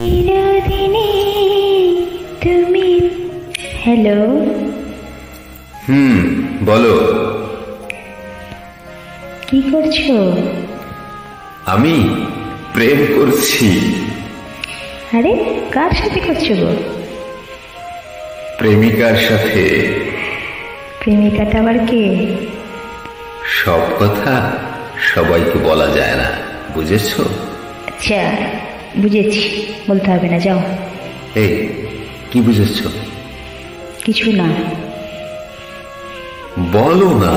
চিরদিনে তুমি। হ্যালো। বলো। কি করছো? আমি প্রেম করছি। আরে কার সাথে করছো গো? প্রেমিকার সাথে। প্রেমিকাটা আবার কে? সব কথা সবাইকে বলা যায় না, বুঝেছো? আচ্ছা বুঝেছি, বলতে হবে না, যাও। এই কি বুঝেছো? কিছু না। বলো না।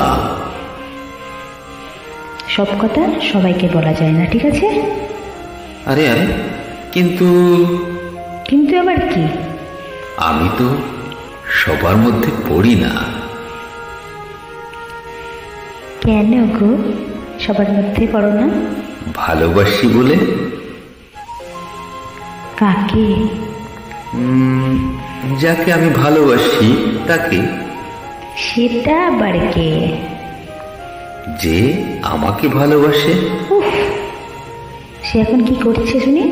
সব কথা সবাইকে বলা যায় না, ঠিক আছে? আরে আরে কিন্তু কিন্তু আবার কি? আমি তো সবার মধ্যে পড়ি না। কেন গো সবার মধ্যে পড়ো না? ভালোবাসি বলে। কাকে? যাকে আমি ভালোবাসি তাকে। সেটা আবার কে? যে আমাকে ভালোবাসে। সে এখন কি করছে শুনি?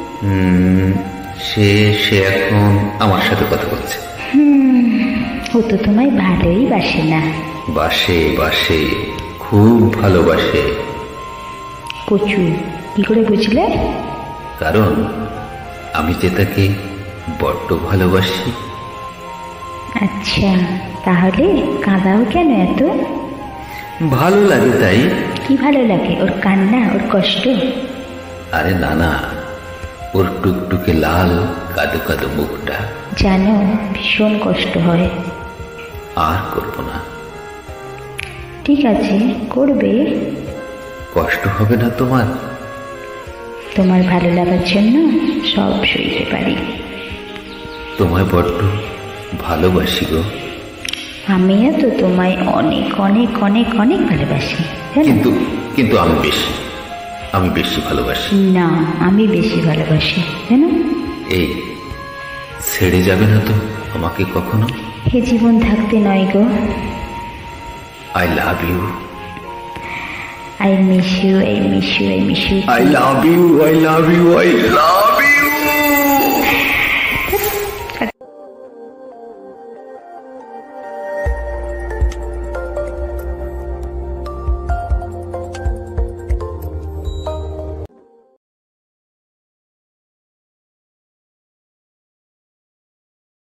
সে এখন আমার সাথে কথা বলছে। ও তো তোমায় ভালোই বাসে না। বাসে বাসে, খুব ভালোবাসে। কচু, কি করে বুঝলে? কারণ আমি যে তাকে বড্ড ভালোবাসি। আচ্ছা, তাহলে কাঁদাও কেন এত? ভালো লাগে তাই। কি ভালো লাগে? ওর কান্না, ওর কষ্ট? আরে না না, ওর টুকটুকে লাল কাদো কাদো মুখটা। জানো ভীষণ কষ্ট হয়। আর করব না। ঠিক আছে, করবে। কষ্ট হবে না তোমার? তোমার ভালো লাগার জন্য সব সইতে পারি। তোমায় বড্ড ভালোবাসি গো। আমিও তো তোমায় অনেক অনেক অনেক অনেক ভালোবাসি। কিন্তু কিন্তু আমি বেশি ভালোবাসি। না, আমি বেশি ভালোবাসি, জানো? এই ছেড়ে যাবে না তো আমাকে কখনো? হে জীবন থাকতে নয় গো। I love you. I miss you, I miss you, I miss you. I love you, I love you, I love you.